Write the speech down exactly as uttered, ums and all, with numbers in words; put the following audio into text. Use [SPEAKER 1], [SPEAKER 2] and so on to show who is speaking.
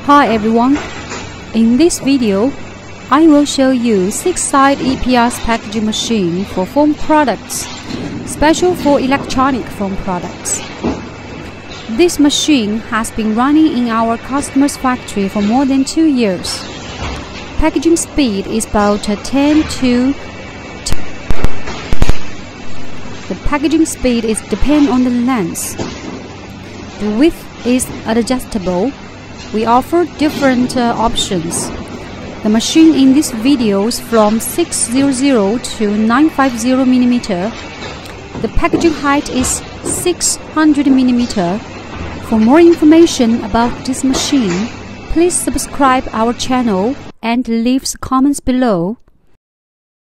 [SPEAKER 1] Hi everyone, in this video I will show you six-side E P S packaging machine for foam products, special for electronic foam products. This machine has been running in our customer's factory for more than two years. Packaging speed is about ten to The packaging speed is depend on the length. The width is adjustable. We offer different uh, options. The machine in this video is from six hundred to nine fifty millimeter. The packaging height is six hundred millimeter. For more information about this machine, please subscribe our channel and leave comments below.